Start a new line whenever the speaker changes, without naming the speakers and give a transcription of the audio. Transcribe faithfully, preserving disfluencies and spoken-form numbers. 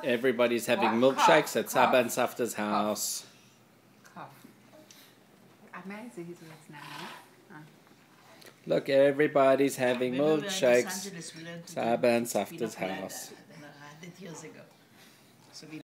Everybody's having
What?
milkshakes
Cough,
at
cough,
Saba and Safta's house.
Cough. Amazing his words now. Huh?
Look, everybody's having
When we were in
milkshakes.
Los Angeles, we learned to
Saba and
drink
Safta's
pina colada,
house.
I don't know, I did years ago. So we